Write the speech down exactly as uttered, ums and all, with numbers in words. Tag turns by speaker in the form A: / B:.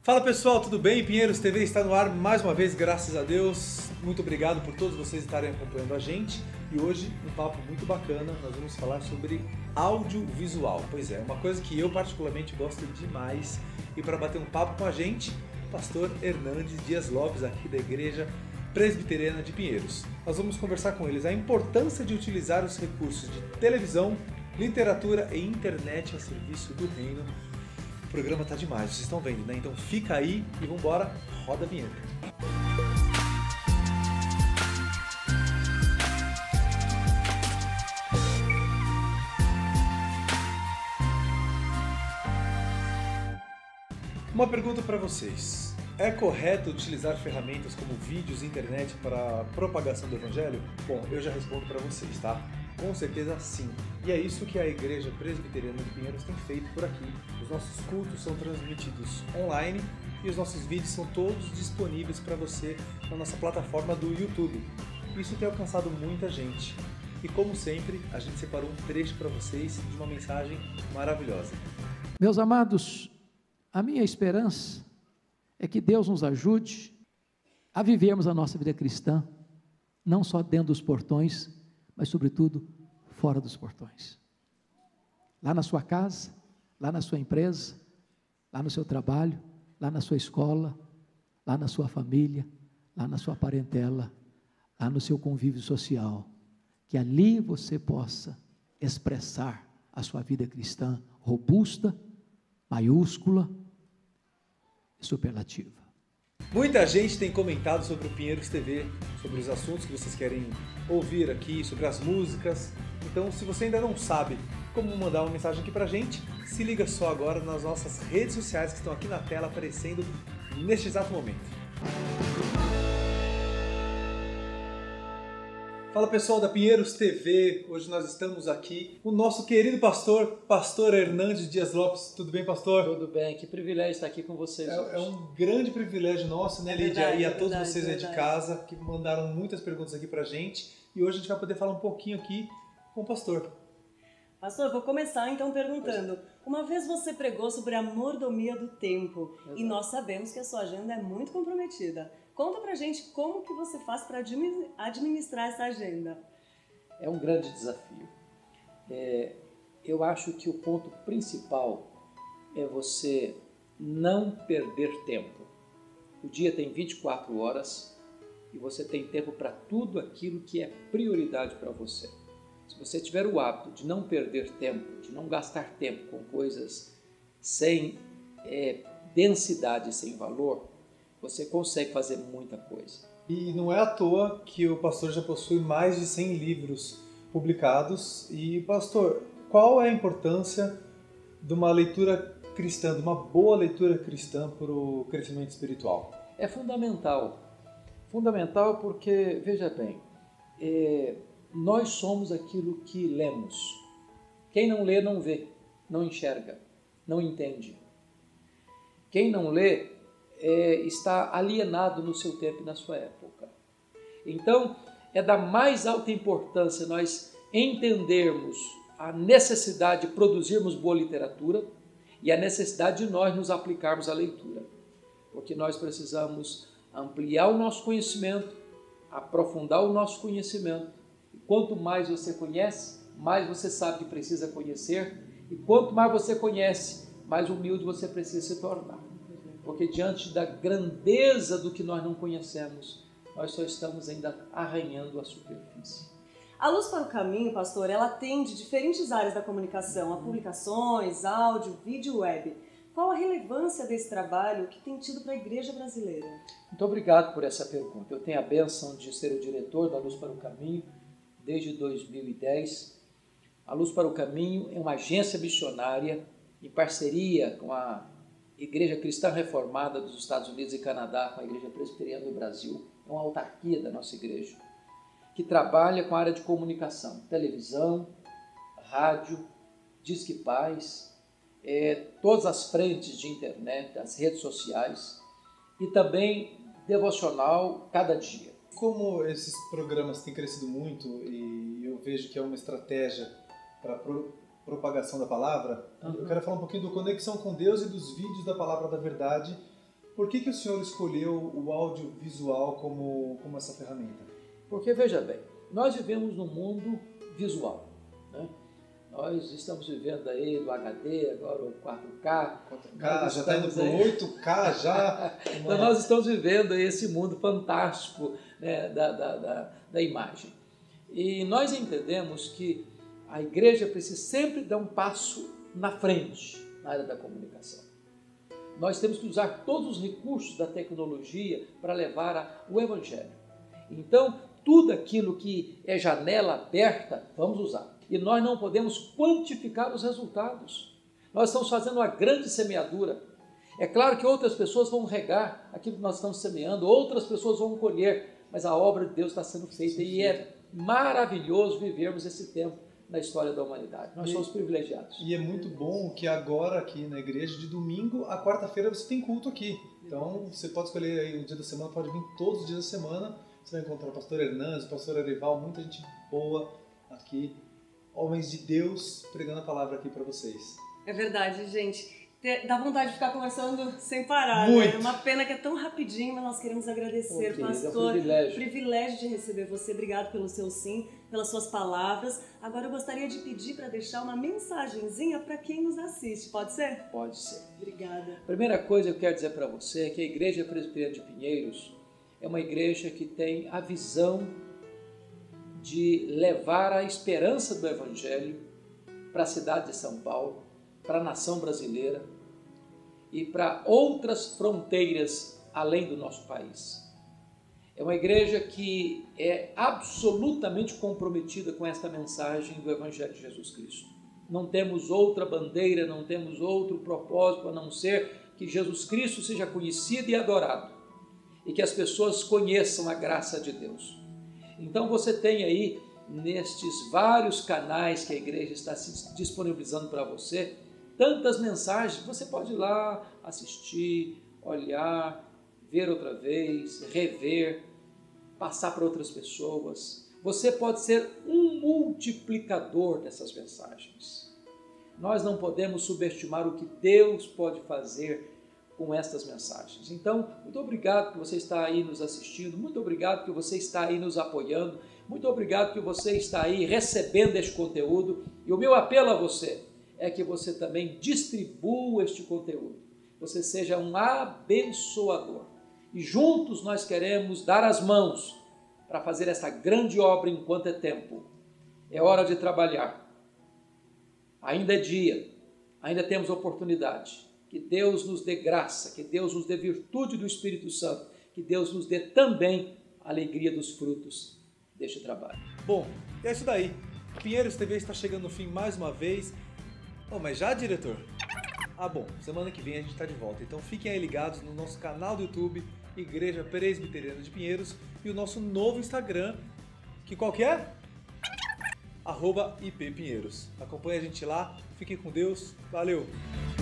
A: Fala pessoal, tudo bem? Pinheiros T V está no ar mais uma vez, graças a Deus. Muito obrigado por todos vocês estarem acompanhando a gente. E hoje, um papo muito bacana, nós vamos falar sobre audiovisual. Pois é, uma coisa que eu particularmente gosto demais. E para bater um papo com a gente, o pastor Hernandes Dias Lopes, aqui da Igreja Presbiteriana de Pinheiros. Nós vamos conversar com eles a importância de utilizar os recursos de televisão, literatura e internet a serviço do reino. O programa tá demais, vocês estão vendo, né? Então fica aí e vambora, roda a vinheta. Uma pergunta para vocês. É correto utilizar ferramentas como vídeos e internet para a propagação do evangelho? Bom, eu já respondo para vocês, tá? Com certeza sim. E é isso que a Igreja Presbiteriana de Pinheiros tem feito por aqui. Os nossos cultos são transmitidos online e os nossos vídeos são todos disponíveis para você na nossa plataforma do YouTube. Isso tem alcançado muita gente. E como sempre, a gente separou um trecho para vocês de uma mensagem maravilhosa.
B: Meus amados, a minha esperança é que Deus nos ajude a vivermos a nossa vida cristã, não só dentro dos portões, mas sobretudo fora dos portões. Lá na sua casa, lá na sua empresa, lá no seu trabalho, lá na sua escola, lá na sua família, lá na sua parentela, lá no seu convívio social, que ali você possa expressar a sua vida cristã robusta, maiúscula e superlativa.
A: Muita gente tem comentado sobre o Pinheiros T V, sobre os assuntos que vocês querem ouvir aqui, sobre as músicas. Então, se você ainda não sabe como mandar uma mensagem aqui pra gente, se liga só agora nas nossas redes sociais que estão aqui na tela aparecendo neste exato momento. Fala pessoal da Pinheiros T V, hoje nós estamos aqui com o nosso querido pastor, pastor Hernandes Dias Lopes. Tudo bem, pastor?
C: Tudo bem, que privilégio estar aqui com vocês
A: É,
C: hoje.
A: é um grande privilégio nosso, né,
D: É
A: Lídia?
D: verdade,
A: e a
D: é
A: todos
D: verdade,
A: vocês
D: é
A: aí de
D: verdade.
A: casa que mandaram muitas perguntas aqui pra gente. E hoje a gente vai poder falar um pouquinho aqui com o pastor.
D: Pastor, vou começar então perguntando. Uma vez você pregou sobre a mordomia do tempo.
C: Exato.
D: E nós sabemos que a sua agenda é muito comprometida. Conta pra gente como que você faz para administrar essa agenda.
C: É um grande desafio. É, eu acho que o ponto principal é você não perder tempo. O dia tem vinte e quatro horas e você tem tempo para tudo aquilo que é prioridade para você. Se você tiver o hábito de não perder tempo, de não gastar tempo com coisas sem é, densidade, sem valor, você consegue fazer muita coisa.
A: E não é à toa que o pastor já possui mais de cem livros publicados. E, pastor, qual é a importância de uma leitura cristã, de uma boa leitura cristã para o crescimento espiritual?
C: É fundamental. Fundamental porque, veja bem, é, nós somos aquilo que lemos. Quem não lê, não vê, não enxerga, não entende. Quem não lê é, está alienado no seu tempo e na sua época. Então, é da mais alta importância nós entendermos a necessidade de produzirmos boa literatura e a necessidade de nós nos aplicarmos à leitura. Porque nós precisamos ampliar o nosso conhecimento, aprofundar o nosso conhecimento. E quanto mais você conhece, mais você sabe que precisa conhecer. E quanto mais você conhece, mais humilde você precisa se tornar. Porque diante da grandeza do que nós não conhecemos, nós só estamos ainda arranhando a superfície.
D: A Luz para o Caminho, pastor, ela atende diferentes áreas da comunicação, a publicações, áudio, vídeo e web. Qual a relevância desse trabalho que tem tido para a igreja brasileira?
C: Muito obrigado por essa pergunta. Eu tenho a bênção de ser o diretor da Luz para o Caminho desde dois mil e dez. A Luz para o Caminho é uma agência missionária em parceria com a Igreja Cristã Reformada dos Estados Unidos e Canadá, com a Igreja Presbiteriana do Brasil. É uma autarquia da nossa igreja, que trabalha com a área de comunicação, televisão, rádio, Disque Paz, é, todas as frentes de internet, as redes sociais e também devocional cada dia.
A: Como esses programas têm crescido muito e eu vejo que é uma estratégia para a pro, propagação da palavra, uhum. eu quero falar um pouquinho do Conexão com Deus e dos vídeos da Palavra da Verdade Por que, que o senhor escolheu o audiovisual como, como essa ferramenta?
C: Porque, veja bem, nós vivemos num mundo visual, né? Nós estamos vivendo aí do H D, agora o quatro K.
A: quatro K, já está indo para o oito K já.
C: Então nós estamos vivendo esse mundo fantástico, né, da, da, da, da imagem. E nós entendemos que a igreja precisa sempre dar um passo na frente na área da comunicação. Nós temos que usar todos os recursos da tecnologia para levar a, o Evangelho. Então, tudo aquilo que é janela aberta, vamos usar. E nós não podemos quantificar os resultados. Nós estamos fazendo uma grande semeadura. É claro que outras pessoas vão regar aquilo que nós estamos semeando, outras pessoas vão colher, mas a obra de Deus está sendo feita. E é maravilhoso vivermos esse tempo na história da humanidade. Nós e, somos privilegiados.
A: E é muito bom que agora aqui na igreja, de domingo a quarta-feira, você tem culto aqui. Então você pode escolher aí o dia da semana, pode vir todos os dias da semana. Você vai encontrar o pastor Hernandes, o pastor Arival, muita gente boa aqui. Homens de Deus pregando a palavra aqui para vocês.
D: É verdade, gente. Dá vontade de ficar conversando sem parar,
A: Muito.
D: Né? É uma pena que é tão rapidinho, mas nós queremos agradecer,
C: okay,
D: pastor.
C: É um privilégio.
D: privilégio de receber você. Obrigado pelo seu sim, pelas suas palavras. Agora eu gostaria de pedir para deixar uma mensagenzinha para quem nos assiste. Pode ser?
C: Pode ser.
D: Obrigada.
C: Primeira coisa que eu quero dizer para você é que a Igreja Presbiteriana de Pinheiros é uma igreja que tem a visão de levar a esperança do Evangelho para a cidade de São Paulo, para a nação brasileira e para outras fronteiras além do nosso país. É uma igreja que é absolutamente comprometida com esta mensagem do Evangelho de Jesus Cristo. Não temos outra bandeira, não temos outro propósito a não ser que Jesus Cristo seja conhecido e adorado e que as pessoas conheçam a graça de Deus. Então você tem aí, nestes vários canais que a igreja está se disponibilizando para você, tantas mensagens, você pode ir lá assistir, olhar, ver outra vez, rever, passar para outras pessoas. Você pode ser um multiplicador dessas mensagens. Nós não podemos subestimar o que Deus pode fazer com estas mensagens. Então, muito obrigado que você está aí nos assistindo, muito obrigado que você está aí nos apoiando, muito obrigado que você está aí recebendo este conteúdo. E o meu apelo a você é que você também distribua este conteúdo, você seja um abençoador. E juntos nós queremos dar as mãos para fazer essa grande obra enquanto é tempo. É hora de trabalhar. Ainda é dia, ainda temos oportunidade. Que Deus nos dê graça, que Deus nos dê virtude do Espírito Santo, que Deus nos dê também a alegria dos frutos deste trabalho.
A: Bom, é isso daí. Pinheiros T V está chegando no fim mais uma vez. Oh, mas já, diretor? Ah, bom, semana que vem a gente está de volta. Então fiquem aí ligados no nosso canal do YouTube, Igreja Presbiteriana de Pinheiros, e o nosso novo Instagram, que qual que é? Arroba I P Pinheiros. Acompanhe a gente lá, fiquem com Deus, valeu!